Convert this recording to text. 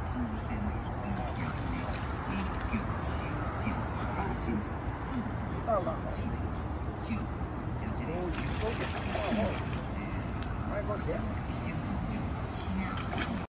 自身影响力，以强修正核心四五种技能，就有这个就。